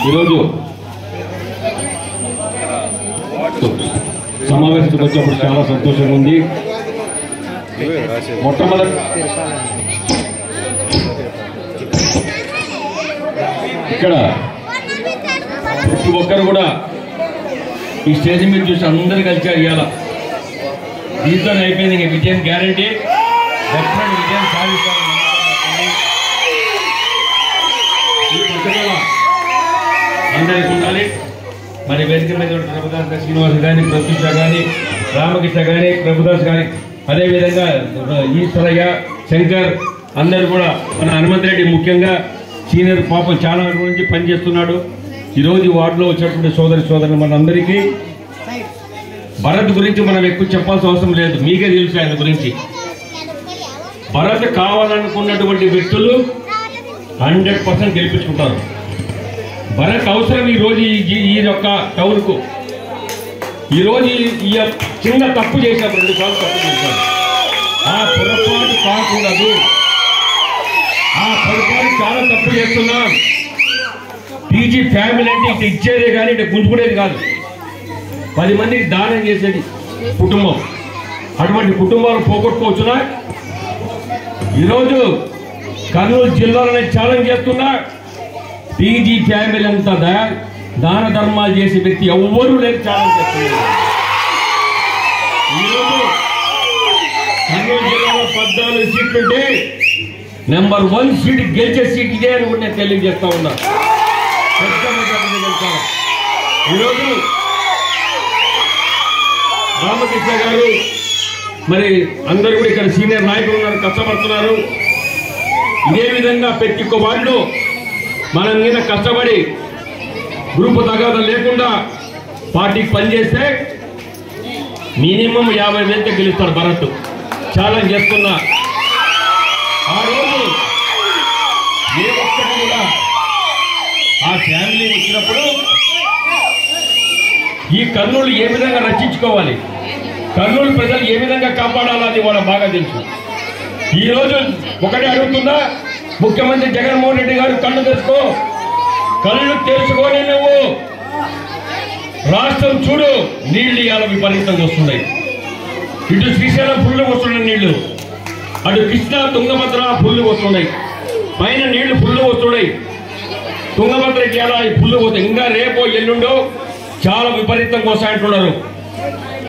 ఈరోజు సమావేశానికి వచ్చినప్పుడు చాలా సంతోషంగా ఉంది. మొట్టమొదటి ఇక్కడ ప్రతి ఒక్కరు కూడా ఈ స్టేజ్ మీద చూసి అందరూ కలిసి ఇవ్వాల. దీంతో అయిపోయింది. ఇంకా విజయం గ్యారంటీ, డెఫినెట్ విజయం సాధిస్తాను. ఈ పుస్తకాల అందరికీ ఉండాలి. మరి వేదిక మీద ప్రభుదాస్ శ్రీనివాస్ కానీ, ప్రత్యూష కానీ, రామకృష్ణ కానీ, ప్రభుదాస్ కానీ, అదేవిధంగా ఈశ్వరయ్య, శంకర్ అందరూ కూడా, మన హనుమంత్ రెడ్డి ముఖ్యంగా సీనియర్ పాపం చాలా నుంచి పనిచేస్తున్నాడు. ఈరోజు వార్డులో వచ్చినటువంటి సోదరులు మనందరికీ భరత్ గురించి మనం ఎక్కువ చెప్పాల్సిన అవసరం లేదు, మీకే తెలుసు ఆయన గురించి. భరత్ కావాలనుకున్నటువంటి వ్యక్తులు 100% గెలిపించుకుంటారు. భరత్ అవసరం ఈరోజు ఈ యొక్క టౌన్కు. ఈరోజు ఈ చిన్న తప్పు చేశాం, 2 సార్లు తప్పు చేశాం. ఆ పొరపాటు కాకూడదు. ఆ పొరపాటు చాలా తప్పు చేస్తున్నాం. టీజీ ఫ్యామిలీ అంటే ఇటు ఇచ్చేదే కానీ ఇటు గుంజుకునేది కాదు, 10 మందికి దానం చేసేది కుటుంబం. అటువంటి కుటుంబాలు పోగొట్టుకోవచ్చునా? ఈరోజు కర్నూలు జిల్లాలోనే ఛాలెంజ్ చేస్తున్నా, టీజీ ఫ్యామిలీ అంత దాన ధర్మాలు చేసే వ్యక్తి ఎవ్వరూ లేదు ఛాలెంజ్ చేస్తున్నారు. ఈరోజు కర్నూలు జిల్లాలో 14 సీట్లుంటే నెంబర్ 1 సీట్ గెలిచే సీట్ ఇదే అని కూడా నేను తెలియజేస్తా ఉన్నా. ఈరోజు రామకృష్ణ గారు మరి అందరూ కూడా ఇక్కడ సీనియర్ నాయకులు ఉన్నారు, కష్టపడుతున్నారు. ఇదే విధంగా ప్రతి ఒక్క వార్డులో మనం మీద కష్టపడి గ్రూపు తగాదం లేకుండా పార్టీకి పనిచేస్తే మినిమం 50,000 గెలుస్తారు భరత్. ఛాలెంజ్ చేస్తున్నా. ఆ రోజు ఏ ఒక్కటి కూడా ఆ ఫ్యామిలీ వచ్చినప్పుడు ఈ కర్నూలు ఏ విధంగా రక్షించుకోవాలి, కర్నూలు ప్రజలు ఏ విధంగా కాపాడాలో అది వాళ్ళకి బాగా తెలుసు. ఈరోజు ఒకటే అడుగుతున్నా, ముఖ్యమంత్రి జగన్మోహన్ రెడ్డి గారు కళ్ళు తెరుచుకొని నువ్వు రాష్ట్రం చూడు, నీళ్లు ఇవాళ విపరీతంగా వస్తున్నాయి. ఇటు శ్రీశైలం ఫుల్లు వస్తున్నాయి నీళ్లు, అటు కృష్ణా తుంగభద్ర ఫుల్లు వస్తున్నాయి, పైన నీళ్లు ఫుల్లు వస్తున్నాయి. తుంగభద్రకి ఎలా ఫుల్లు పోతాయి. ఇంకా రేపో ఎల్లుండో చాలా విపరీతంగా వస్తాయంటున్నారు.